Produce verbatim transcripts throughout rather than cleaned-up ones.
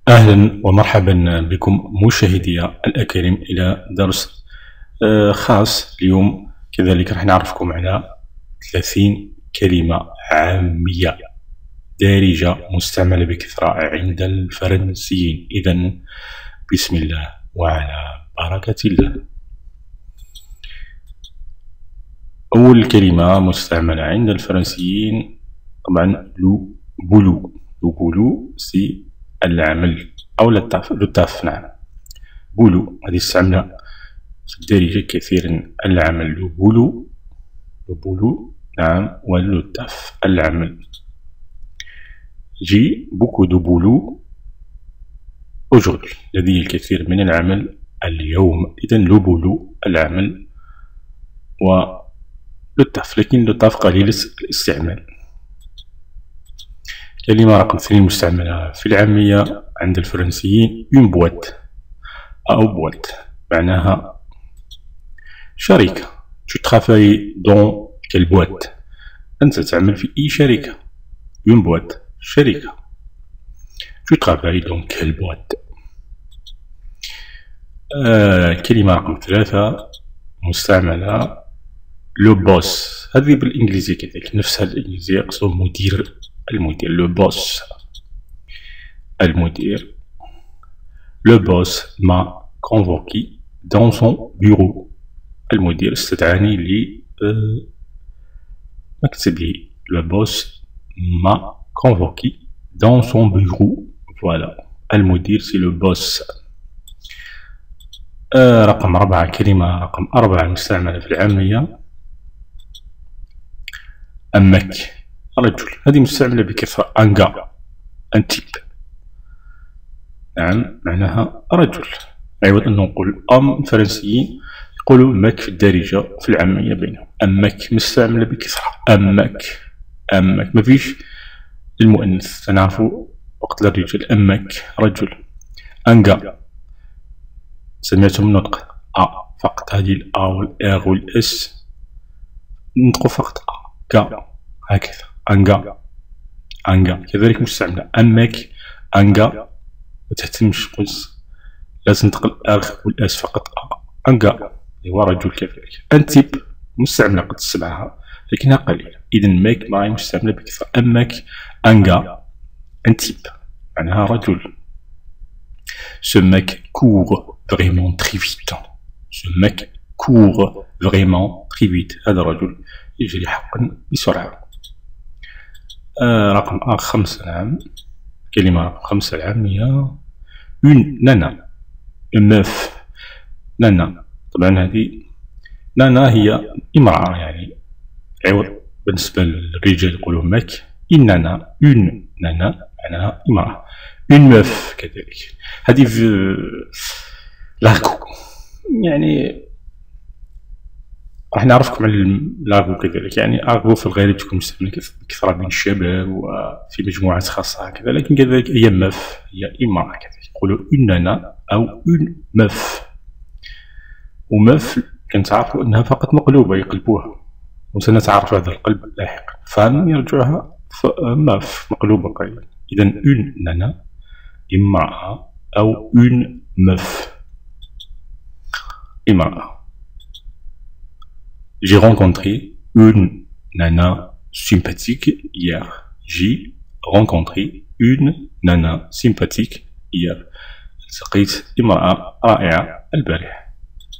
أهلا ومرحبا بكم مشاهدي الأكارم إلى درس خاص اليوم. كذلك راح نعرفكم على ثلاثين كلمة عامية دارجة مستعملة بكثرة عند الفرنسيين. إذن بسم الله وعلى بركة الله. أول كلمة مستعملة عند الفرنسيين طبعا لو بولو. لو بولو سي العمل أو لو تاف. نعم، بولو هذه استعملها في الدارجة كثيرا. العمل لو بولو، لو بولو نعم، ولو تاف العمل. جي بوكو دو بولو أوجوردي، لدي الكثير من العمل اليوم. إذن لو بولو العمل، و لو تاف لكن لو تاف قليل الاستعمال. كلمة رقم اثنين مستعملة في العامية عند الفرنسيين اون بوات أو بوات، معناها شركة. tu travailles dans quelle boîte؟ أنت تعمل في أي شركة. اون بوات شركة. tu travailles dans quelle boîte؟ آه كلمة رقم ثلاثة مستعملة لو بوس، هذه بالإنجليزية كذلك نفسها الإنجليزية، يقصد مدير. المدير لو بوس، المدير. لو بوس ما كونفوكي دون سون بيرو، المدير استدعاني ل مكتب لي. لو بوس ما كونفوكي دون سون بيرو، فوالا المدير سي لو بوس. آه رقم أربعة، كلمة رقم أربعة مستعملة في العامية أمك رجل، هذه مستعملة بكثرة. أنغا أن تيب، نعم معناها رجل. عوض أن نقول أم، الفرنسيين يقولوا مك في الدارجة في العامية بينهم. أمك مستعملة بكثرة. أمك أمك ما فيش المؤنث، تنعرفوا وقت للرجال أمك رجل. أنغا سمعتم النطق أ فقط، هذه الأ والإغ والإس نطقوا فقط أ كا هكذا. أنغا أنغا كذلك مستعملة. أمك أنغا ما تهتمش قلت لا تنطق الأغ والأس فقط أ. أنغا هو رجل كذلك. أنتيب مستعملة قد تسمعها لكنها قليلة. إذن ماك معي مستعملة بكثرة. أمك أنغا أنتيب معناها رجل. Ce mec court vraiment très vite. Ce mec court vraiment très vite. هذا الرجل يجري حقا بسرعة. آه رقم خمسة، نعم كلمة رقم خمسة العامية اون نانا، ماف. نانا طبعا هذه نانا هي امرأة، يعني عوض بالنسبة للرجال يقولوا ماك. إن نانا، اون نانا معناها امرأة. اون ماف كذلك، هذه في لاغو، يعني راح نعرفكم على لاغو كذلك. يعني اغو في الغالب تكون مستعملة بكثرة بين الشباب وفي مجموعات خاصة هكذا، لكن كذلك هي ماف، هي امرأة كذلك. يقولوا اون نانا أو اون ماف. وماف كنتعرفوا أنها فقط مقلوبة يقلبوها، وسنتعرف هذا القلب لاحقا. فهم يرجعها ماف مقلوبة قليلا. إذن اون نانا امرأة أو اون ماف امرأة. J'ai rencontré une nana sympathique hier. J'ai rencontré une nana sympathique hier. التقيت امرأة رائعة البارحة.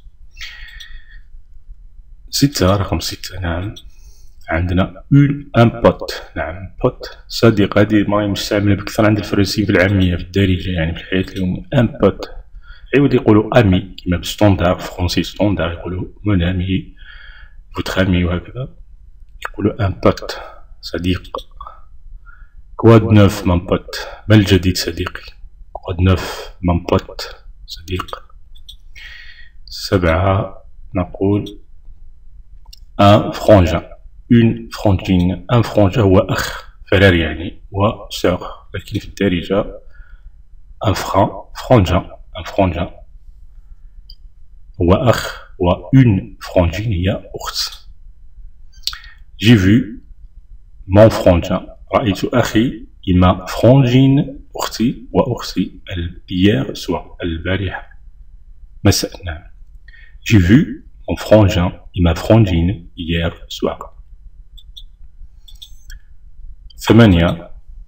ستة، رقم ستة، نعم عندنا اون ان بوت. نعم بوت صديق، هذه ما مستعملة بكثرة عند الفرنسيين في العامية في الدارجة، يعني في الحياة اليومية. ان بوت عوض يقولوا امي كيما بالستوندار فرونسي ستوندار يقولوا مون امي، فوتر امي وهكذا. يقولوا ان بوت صديق. كواد نوف من بوت، ما الجديد صديقي. كواد نوف من بوت صديق. سبعة نقول ان فرونجان، اون فرونجين. ان فرونجان هو أخ، فرار يعني، و سوغ لكن في الدارجة. ان فران فرونجان، ان فرونجان هو أخ، و اون فرونجين هي أخت. J'ai vu mon frangin، رأيت أخي. إما فرونجين أختي وأختي hier soir البارحة مساء. نعم. J'ai vu mon frangin et ma frangine hier soir. ثمانية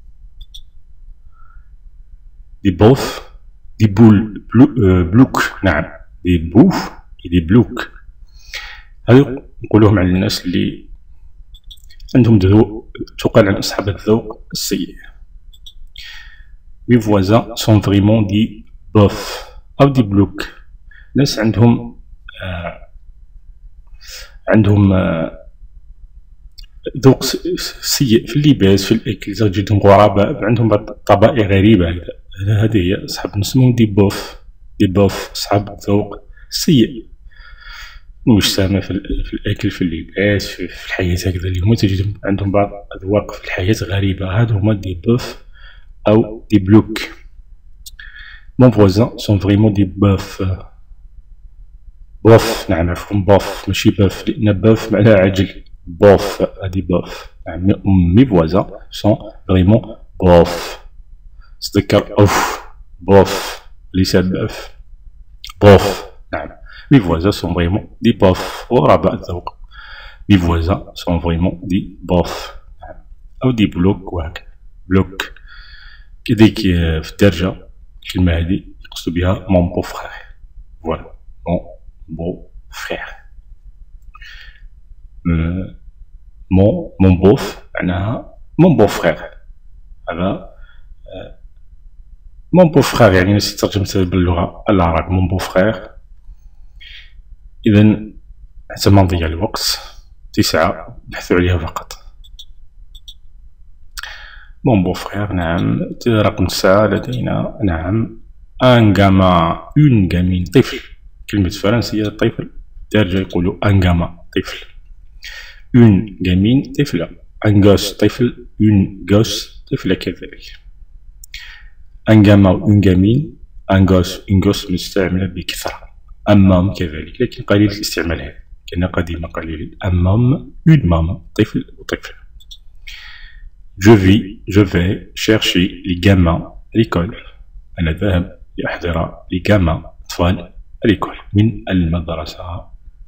des bofs des boules بلوك. نعم des بوف et des بلوك. هذا نقولوهم على الناس اللي عندهم ذوق، تقال عن أصحاب الذوق السيء. Mes voisins sont vraiment des bofs أو des بلوك، ناس عندهم آه عندهم آه ذوق سيء في اللباس، في الأكل، تجدهم غرباء، عندهم طبائع غريبة. هذه هي أصحاب نسموهم دي بوف. دي بوف أصحاب ذوق سيء مش سامة في, في الأكل، في اللباس، في, في الحياة هكذا. اليوم تجدهم عندهم بعض أذواق في الحياة غريبة. هادو هما دي بوف أو دي بلوك. Mon voisin sont vraiment des bofs. بوف. نعم عفوا بوف ماشي بوف، لأن بوف معناها عجل. بوف هادي بوف. نعم mes voisins sont vraiment بوف. تذكر أوف بوف ليس بوف. بوف. نعم mes voisins sont vraiment des bofs. غرباء الذوق. mes voisins sont vraiment des bofs. نعم أو دي بلوك وهكذا. بلوك كذلك في الدرجة الكلمة هذه يقصد بها مون بو فخير. فوالا مون بو فخير. مون مون بوف معناها مون بو فخير. هذا مون بو فخير يعني نسيت ترجمتها باللغة العربية. مون بو فخير. إذا حتى ما نضيع الوقت، تسعة نبحثو عليها فقط. مون بو فخير. نعم رقم تسعة لدينا. نعم ان غاما اون غامين طفل. كلمة فرنسية طفل، الدارجة يقولوا ان غاما طفل. اون غامين طفلة. ان غوس طفل. اون غوس طفلة كذلك. ان غاما اون غامين. ان غوس اون غوس مستعملة بكثرة. أمام كذلك لكن قليل الاستعمال هذا، كان قديما قليل. أمام اون مام طفل وطفل. Je vais, je vais chercher les gamins à l'école. أنا ذاهب لأحضر les gamins أطفال à l'école من المدرسة.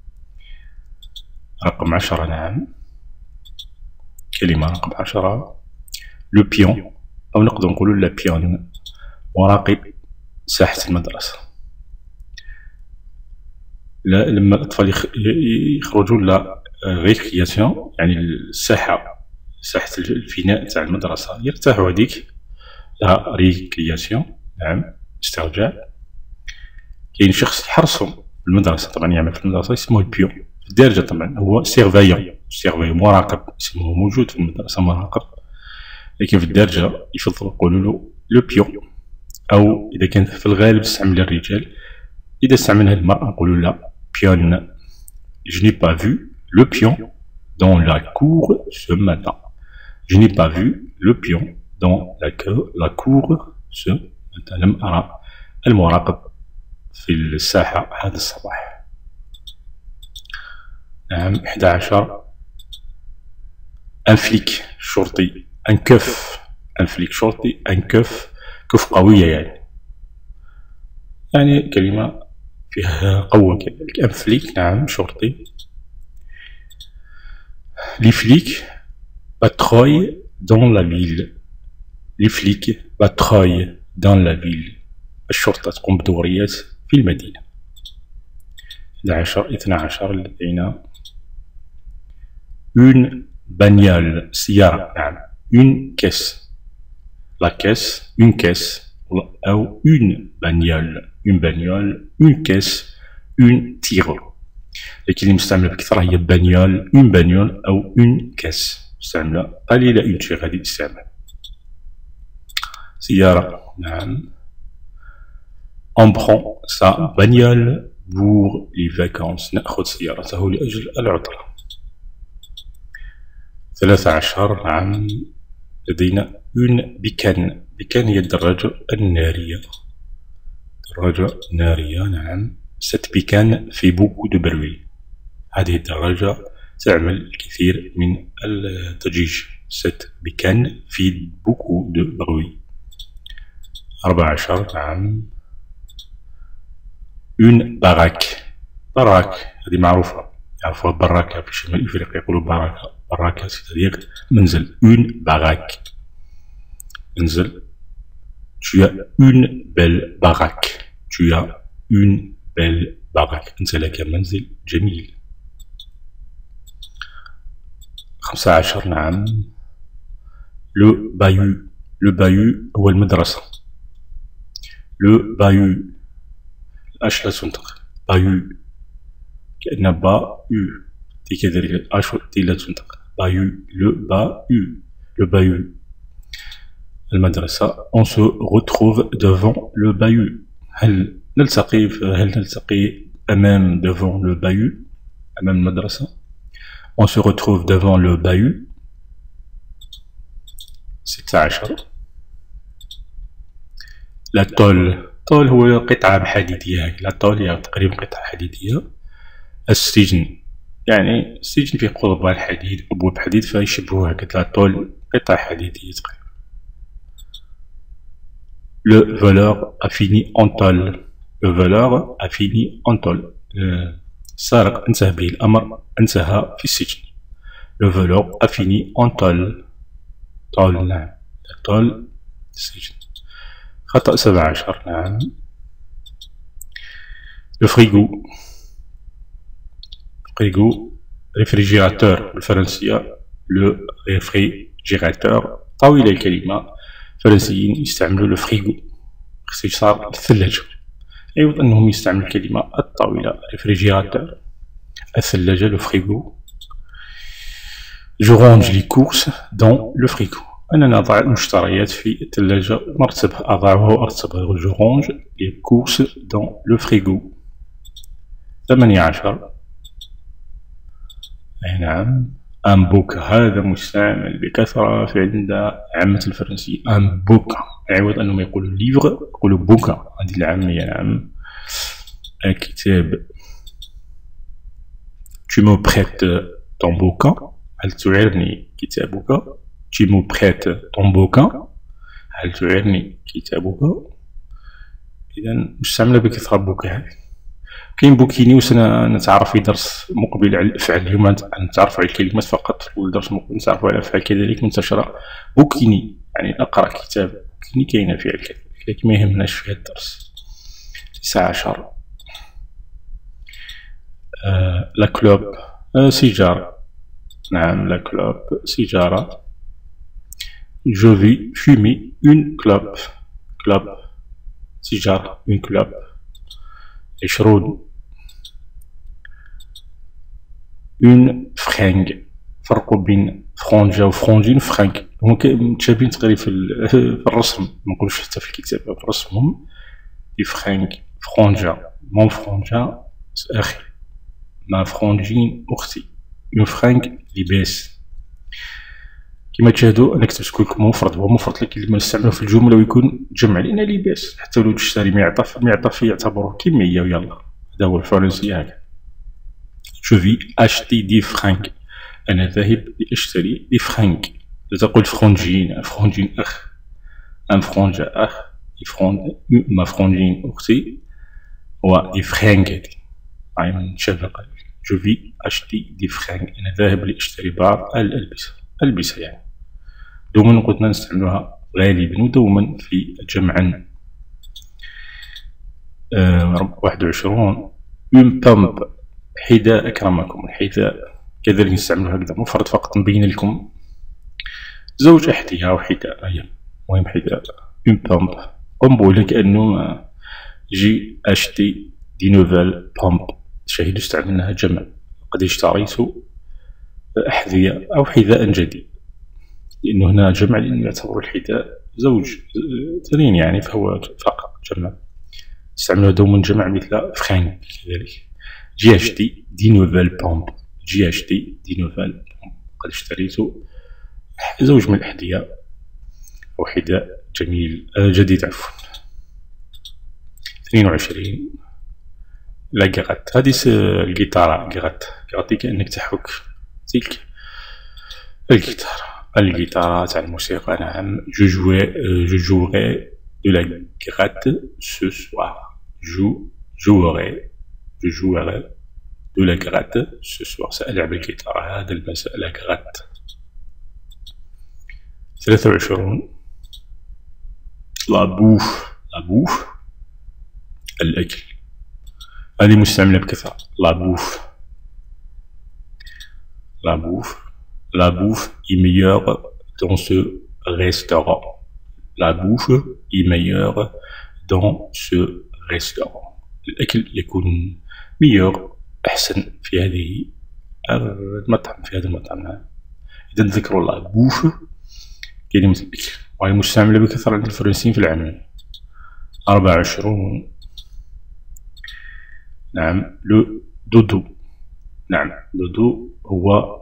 رقم عشرة. نعم كلمة رقم عشرة لو بيون أو نقدر نقولو لا بيون، مراقب ساحة المدرسة. لما الأطفال يخرجون لا ريكرياسيون يعني الساحة، ساحة الفناء تاع المدرسة، يرتاحوا هذيك لا ريكرياسيون. نعم استرجاع. كاين شخص يحرسهم في المدرسة، طبعا يعمل في المدرسة، اسمه البيون. في الدارجة طبعا هو سيرفايون. سيرفايون مراقب، اسمه موجود في المدرسة مراقب، لكن في الدارجة يفضل يقولوا له لو بيون. أو إذا كان في الغالب تستعمل الرجال، إذا استعملها المرأة نقولوا لا بيون. Je n'ai pas vu le pion dans la cour ce matin. Je n'ai pas vu le pion dans la cour, la cour ce matin. لم أرى المراقب في الساحة هذا الصباح. نعم إحدى عشر ان فليك شرطي. ان كف. ان فليك شرطي. ان كف كف قوية يعني، يعني كلمة فيها قوة كذلك. ان فليك. نعم شرطي. لي فليك باتروي دون لا فيل. لي فليك باتروي دون لا فيل. الشرطة تقوم بدوريات في المدينة. إحدى عشر اثنا عشر لدينا اون بانيول سيارة. نعم اون كيس. لا كيس اون كيس أو اون بانيول. اون بانيول اون كيس اون تيغو، لكن المستعملة بكثرة هي بانيول. اون بانيول أو اون كيس مستعملة قليلة. اون تيغ هذه الاستعمال سيارة. نعم on prend sa bagnole pour les vacances. نأخذ سيارته لأجل العطلة. ثلاثة عشر. نعم لدينا اون بيكان. بيكان هي الدراجة النارية. دراجة نارية. نعم cette بيكان في beaucoup de bruit. هذه الدراجة تعمل الكثير من الضجيج. cette بيكان في beaucoup de bruit. أربعة عشر نعم. اون باراك، باراك هذه معروفة، يعرفوها براكة في شمال إفريقيا يقولوا باراكة، براكة سيتادير منزل. اون باراك منزل. Tu as une belle baraque. Tu as une belle baraque. أنت لك منزل جميل. خمسة عشر نعم. لو بايو، لو بايو هو المدرسة. لو بايو الأش لا تنطق، بايو كأن با يو تي كذلك الأش تي لا تنطق، بايو لو بايو لو بايو المدرسة. on se retrouve devant le bahut. هل نلتقي هل نلتقي أمام devant le bahut أمام المدرسة. on se retrouve devant le bahut. ستة عشر. لا تول، تول هو قطعة حديدية، لا تول هي تقريبا قطعة حديدية. السجن يعني السجن فيه قضبان الحديد، أبواب حديد فيشبهوها هكذا. لا تول قطعة حديدية تقريبا. Le voleur a fini en tôle. Le voleur a fini en tôle. السارق انتهى به الأمر، انتهى في السجن. Le voleur a fini en tôle. تول نعم، تول السجن. خطأ سبعة عشر نعم. Le frigo. frigo ريفريجيراتور بالفرنسية. لو ريفريجيراتور طويلة الكلمة، الفرنسيين يستعملوا لو فريغو اختصار الثلاجة، عوض أنهم يستعملوا الكلمة الطويلة ريفريجيراتور الثلاجة لو فريغو. جو رانج لي كورس دون لو فريغو. أنا نضع المشتريات في الثلاجة وأرتبها، أضعها وأرتبها. جو رانج لي كورس دون لو فريغو. ثمانية عشر أي نعم. أن بوكا هذا مستعمل بكثرة في عند عامة الفرنسيين. أن بوكا عوض أنهم يقولوا ليفغ يقولوا بوكا، هذه العامية نعم. الكتاب. Tu me prêtes ton bouquin. هل تعيرني كتابك. Tu me prêtes ton bouquin. هل تعيرني كتابك. إذا مستعملة بكثرة بوكا هذه. كاين بوكيني وسنتعرف في درس مقبل على الأفعال. اليوم نتعرف على الكلمات فقط، والدرس مقبل نتعرف على الأفعال كذلك منتشرة. بوكيني يعني أقرأ كتاب، بوكيني كاينة فعل كذلك، لكن ما يهمناش في هذا الدرس. تسعة عشر. آه لا كلوب آه سيجارة نعم. لا كلوب سيجارة. جو في فومي اون كلوب. كلوب سيجارة اون كلوب. عشرون. اون فرانغ. فرقوا بين فرونجا وفرونجين فرانغ، هما متشابهين تقريبا في الرسم، منقولوش حتى في الكتابة، في رسمهم دي فرانغ. فرونجا مون فرونجا أخي، ما فرونجين أختي. اون فرانغ لباس. كما تشاهدوا أنا كتبت لكم مفرد، هو مفرد لكن لما نستعملوه في الجملة ويكون جمع لأن لباس، حتى ولو تشتري معطف معطف يعتبروه كمية ويلا. هذا هو الفرنسية هكذا. جو في أشتي دي فرانغ. أنا ذاهب لأشتري دي فرانغ. لا تقول فرونجين، فرونجين أخ، أن فرونجا أخ، دي فرونج ما فرونجين أختي، هو دي فرانغ هذي هاي متشابهة قليلا. جو في أشتي دي فرانغ. أنا ذاهب لأشتري بعض الألبسة، ألبسة يعني. دوما قلنا نستعملها غالبا ودوما في جمعا. آه واحد وعشرون. اون بامب حذاء أكرمكم. الحذاء كذلك نستعملها هكذا مفرد فقط نبين لكم زوج أحذية أو حذاء. هي المهم حذاء. اون بامب قنبلة كأنه جي أشتي دي نوفال بامب. شاهدوا استعملناها جمع. قد اشتريت أحذية أو حذاء جديد، لأنه هنا جمع لأنه يعتبر الحذاء زوج اثنين يعني، فهو فقط جمع. نستعملها دوما جمع مثل فرانغ كذلك. جي أشتي دي نوفال بامب. جي أشتي دي نوفال بامب. قد اشتريت زوج من الأحذية أو حذاء جميل آه جديد عفوا. اثنين وعشرين. لا كيغات. هذه الجيتارة كيغات. كيغاتي كأنك تحك تلك الجيتارة. الجيتارة تاع الموسيقى نعم. جو جوي جو جوغي de la gratte ce soir. جو jouerai je jouerai de la gratte ce soir. سألعب الجيتار هذا المساء. la gratte. ثلاثة وعشرون la bouffe. la bouffe الأكل. هذه مستعملة بكثرة. la bouffe. la bouffe. la bouffe est meilleure dans ce restaurant. la bouffe est meilleure dans ce restaurant. الأكل يكون meilleur أحسن في هذه المطعم في هذا المطعم. إذا نذكروا la bouffe كلمة الأكل وهي مستعملة بكثرة عند الفرنسيين في العامية. أربعة وعشرون نعم لو دودو. نعم دودو هو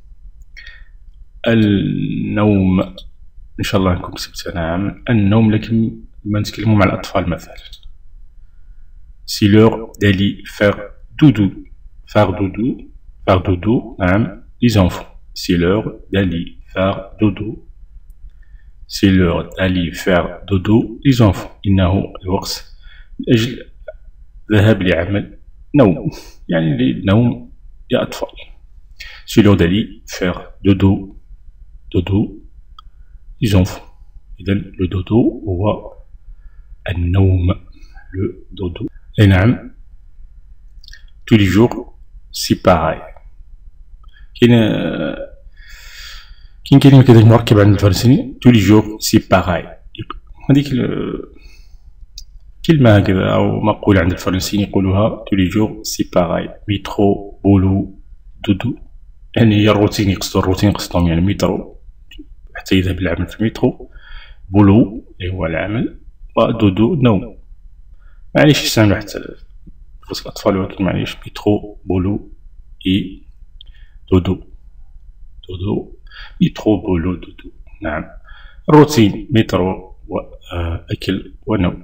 النوم. إن شاء الله نكون كتبتها. نعم النوم، لكن ما نتكلموا مع الأطفال مثلا. c'est l'heure d'aller faire doudou. faire doudou. faire doudou. نعم les enfants. c'est l'heure d'aller faire doudou. c'est l'heure d'aller faire dodo les enfants. إنه الوقت من أجل الذهاب لعمل نوم، يعني للنوم يا أطفال. c'est l'heure d'aller faire dodo. dodo les enfants. إذا le dodo هو النوم. le dodo. Et نعم tous les jours c'est pareil. كاين كاين كلمة كذلك مركبة عند الفرنسيين tous les jours c'est pareil. هذيك كلمة هكذا أو مقولة عند الفرنسيين يقولوها tous les jours c'est pareil. مترو بولو دودو، يعني هي الروتين، يقصدوا الروتين قصدهم يعني مترو حتى يذهب للعمل في المترو، بولو اللي هو العمل، ودودو النوم. معليش يستعملوا حتى في الأطفال، ولكن معليش مترو بولو إي دودو. دودو مترو بولو دودو. نعم الروتين مترو وأكل ونوم.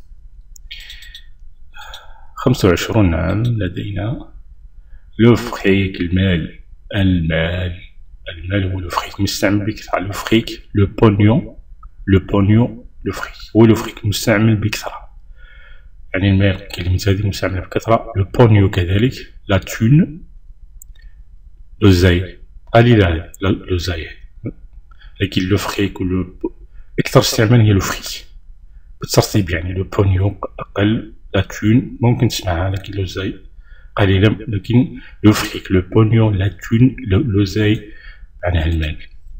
خمسة وعشرون نعم لدينا لو فريك المال. المال المال هو لو فريك مستعمل بكثرة. لو فريك لو بونيون. لو بونيون لو فريك هو لو فريك مستعمل بكثرة، يعني المال كلمة هذه مستعملة بكثرة. لو بونيو كذلك. لا تون لو زاي قليلة هذه لو زاي، لكن لو فريك ولو أكثر استعمال هي لو فريك بالترتيب، يعني لو بونيو أقل، لا تون ممكن تسمعها، لكن لو زاي قليلا. لكن لو فريك لو بونيون لا تون لو زاي معناها المال.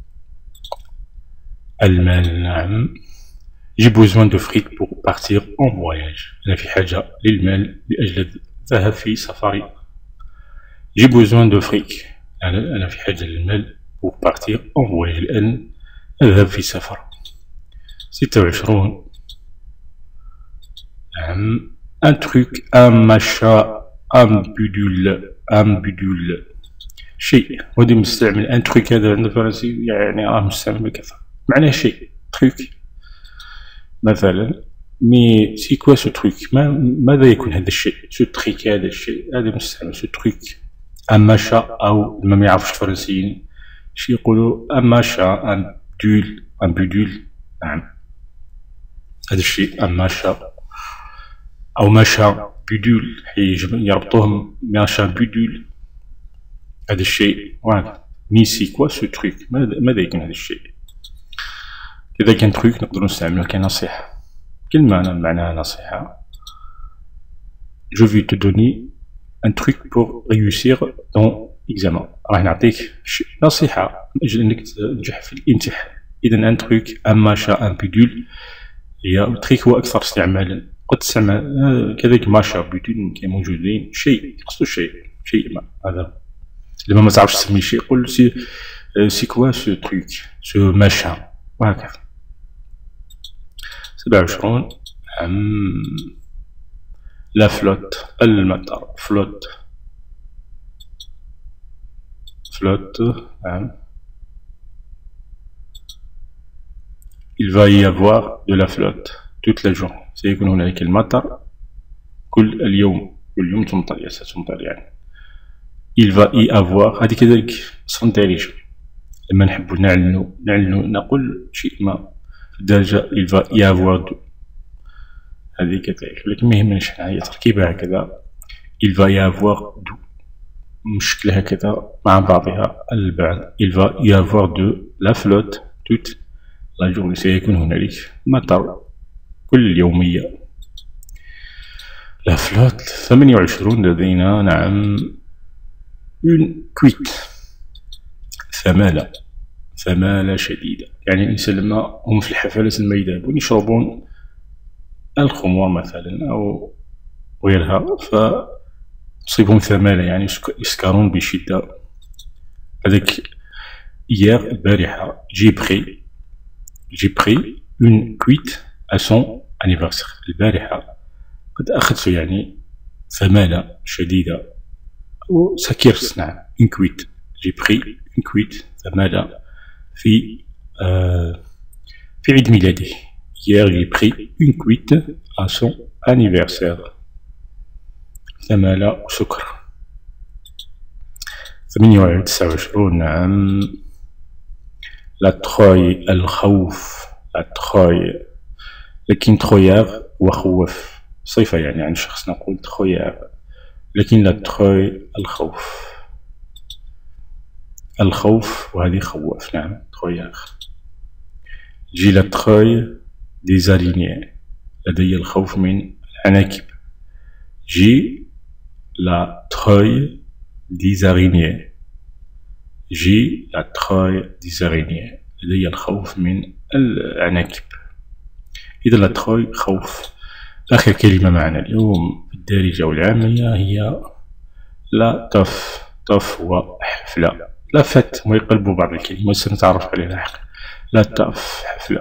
المال نعم. j'ai besoin de fric pour partir en voyage. أنا في حاجة للمال لأجل الذهاب في سفري. j'ai besoin de fric. أنا أنا في حاجة للمال pour partir en voyage لأن أذهب في سفر. ستة وعشرون نعم un truc un machin un bidule un bidule شيء. وهذا مستعمل ان تروك هذا عند الفرنسي يعني راه مستعمل بكثرة، معناه شيء تروك مثلا. مي سي كوا سو تروك؟ ما ماذا يكون هذا الشيء؟ سو تريك هذا الشيء هذا مستعمل سو تروك. ان ماشا او ما يعرفش الفرنسيين شي يقولوا ان ماشا ان بدول ان بدول. نعم هذا الشيء ان ماشا او ماشا بدول يربطوهم ماشا بدول هذا الشيء. فوالا مي سي كوا سو تروك؟ ماذا يكون هذا الشيء؟ إذا كان تروك نقدروا نستعملوه كنصيحة، كلمة معناها نصيحة. je vais te donner un truc pour réussir ton examen. راح نعطيك نصيحة من أجل أنك تنجح في الامتحان. إذا ان تروك ان ماشا ان بيدول هي تريك هو أكثر استعمالا. قد تستعمل كذلك ماشا بيدول كاين موجودين. شيء يقصدوا شيء شيء ما. هذا لما ما تعرفش تسمي شيء قول سي سي كوا سو تروك سو ماشا وهكذا. سبعة وعشرون نعم لا فلوت المطر. فلوت فلوت نعم. il va y avoir de la flotte toute la journée. سيكون هنالك المطر كل اليوم. كل يوم تمطر ستمطر يعني. il va y avoir هذه كذلك صفة دارجة. لما نحب نعلنو نعلنو نقول شيء ما في الدرجة il va y avoir هذه كذلك، لكن ما يهمنيش حنا هي تركيبة هكذا. il va y avoir du مشكلة هكذا مع بعضها البعض. il va y avoir de la flotte toute la journée، سيكون هنالك مطر كل يومية. لا فلوت ثمانية وعشرون لدينا نعم اون كويت ثمالة، ثمالة شديدة، يعني الإنسان لما هم في الحفلات لما يذهبون يشربون الخمور مثلا أو غيرها فتصيبهم ثمالة، يعني يسكرون بشدة. هذاك hier البارحة جي بخي جي بخي اون كويت à son anniversaire، البارحة قد أخذت يعني ثمالة شديدة وسكرت. نعم اون كويت جي بخي اون كويت ثمالة في آه في عيد ميلادي. hier j'ai pris une cuite à son anniversaire، ثمالة وسكر. ثمانية وتسعة وعشرون نعم لا تخوي الخوف، لا تخوي، لكن تخوياغ وخوف صفة يعني عن شخص نقول تخوياغ، لكن لا تخوي الخوف، الخوف وهذه خوف. نعم تخوياغ. جي لا تخوي دي زارينيي، لدي الخوف من العناكب. جي لا تخوي دي زارينيي، جي لا تخوي دي زارينيي، لدي الخوف من العناكب. إذا لا تخوي خوف. آخر كلمة معنا اليوم في الدارجة والعامية هي لا تف. تف هو حفلة، لا فت ويقلبوا بعض الكلمات سنتعرف عليها لاحقا. لا تف حفلة.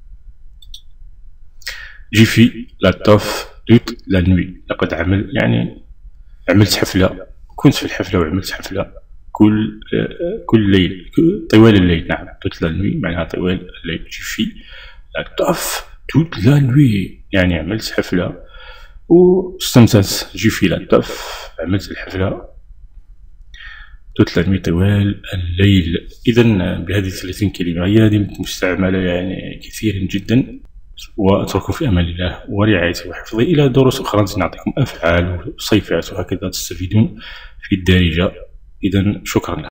جي في لا تف توت لا نوي، لقد عمل يعني عملت حفلة، كنت في الحفلة وعملت حفلة كل كل ليل طوال الليل. نعم توت لا نوي معناها طوال الليل. جي في لا تف توت لا نوي يعني عملت حفلة واستمتعت. جي في لا تف عملت الحفلة توت لا نوي طوال الليل. إذا بهذه ثلاثين كلمة هي هذه مستعملة يعني كثيرا جدا، وأترككم في أمان الله ورعايته وحفظه. إلى دروس أخرى نعطيكم أفعال وصفات وهكذا تستفيدون في الدارجة. إذا شكرا لكم.